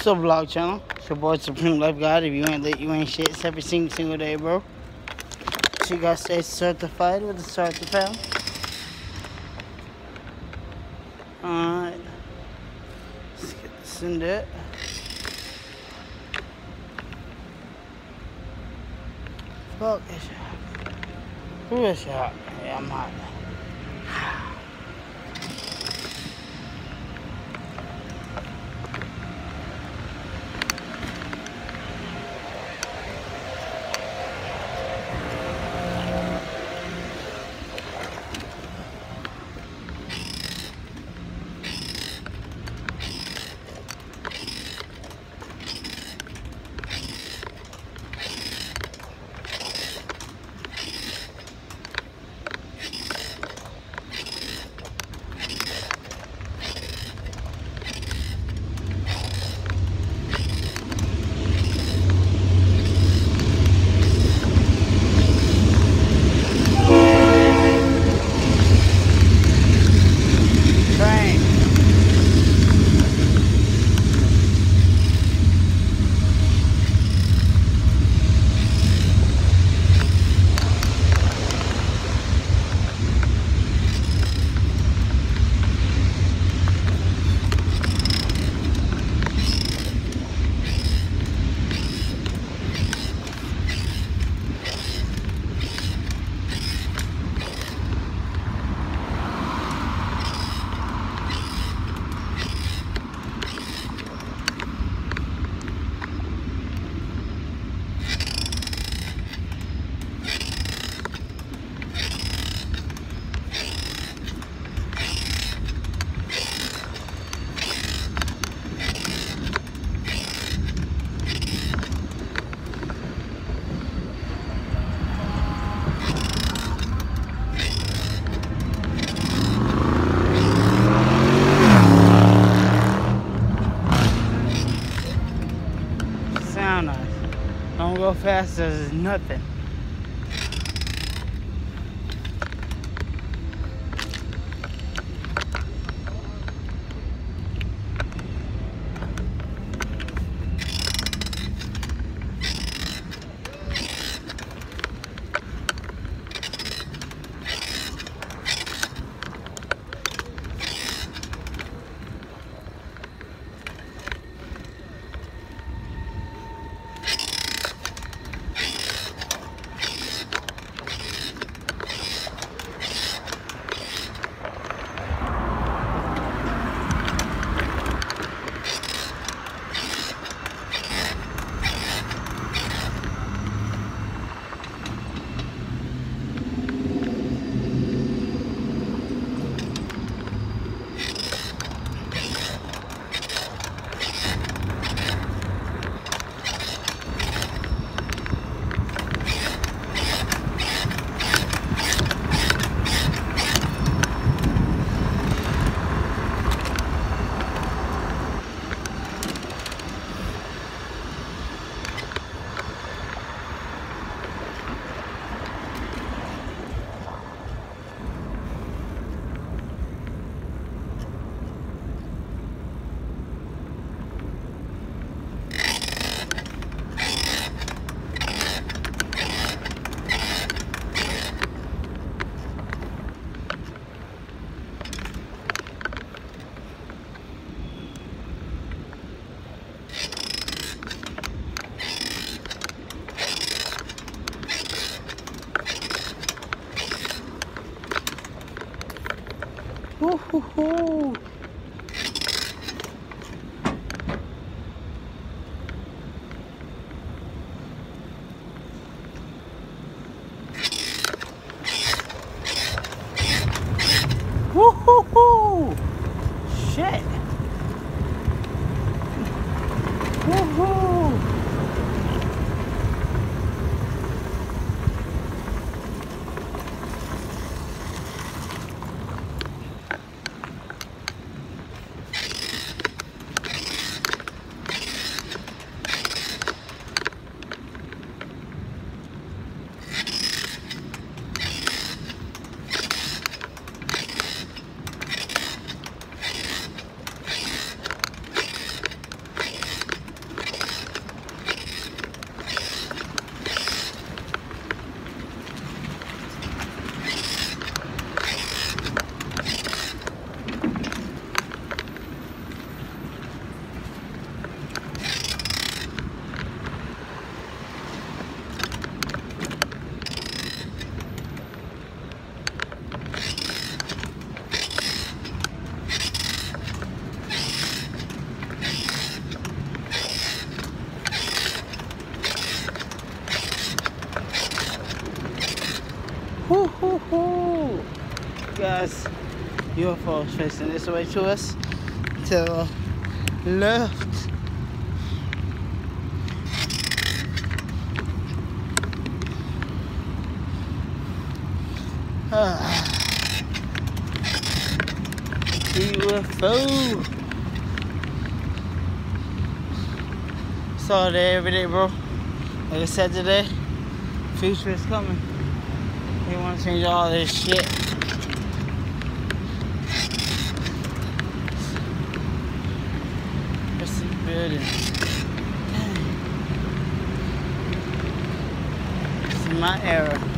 What's up, vlog channel? It's your boy Supreme Life God. If you ain't lit, you ain't shit. It's every single day, bro. So you gotta stay certified with the certified. Alright. Let's get this in there. Fuck this. Who is hot? Yeah, I'm hot. Sound nice. Don't go fast as nothing. Woo-hoo-hoo. Woo-hoo-hoo. Shit. Woo-hoo. us. UFOs facing this way to us. To the left. UFO. It's all day, every day, bro. Like I said today, future is coming. They want to change all this shit. What's the building? Dang. This is my era.